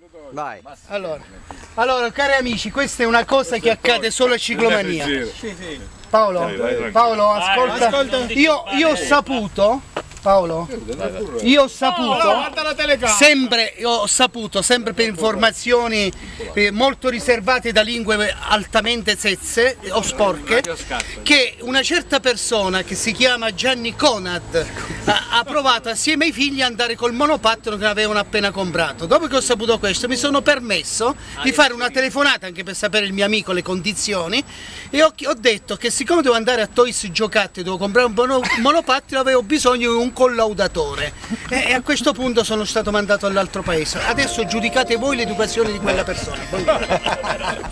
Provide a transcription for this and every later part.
Vai. Allora, cari amici, questa è una cosa che accade solo a Ciclomania. Paolo, ascolta. Io ho saputo, Paolo, sempre per informazioni molto riservate da lingue altamente zezze o sporche, che una certa persona che si chiama Gianni Conad ha provato assieme ai figli ad andare col monopattino che avevano appena comprato. Dopo che ho saputo questo mi sono permesso di fare una telefonata anche per sapere il mio amico le condizioni e ho detto che siccome devo andare a Toys Giocattoli, devo comprare un monopattino, avevo bisogno di un collaudatore e a questo punto sono stato mandato all'altro paese. Adesso giudicate voi l'educazione di quella persona.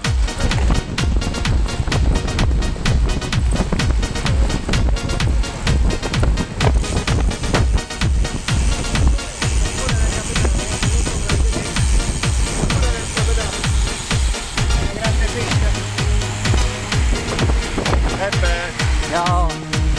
Ciao.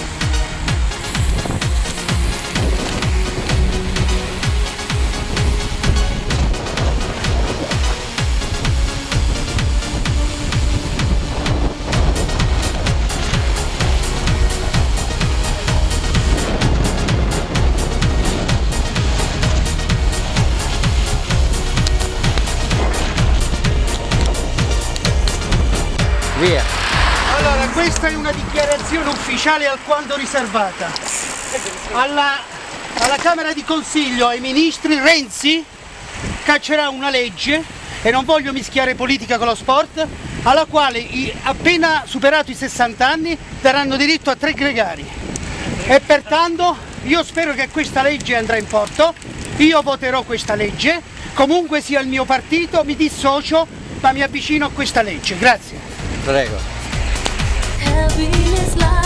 Via. Allora, questa è una dichiarazione ufficiale alquanto riservata. Alla Camera di Consiglio, ai ministri, Renzi caccerà una legge, e non voglio mischiare politica con lo sport, alla quale appena superato i 60 anni daranno diritto a 3 gregari. E pertanto io spero che questa legge andrà in porto, io voterò questa legge, comunque sia il mio partito, mi dissocio, ma mi avvicino a questa legge. Grazie. Prego. Happiness lies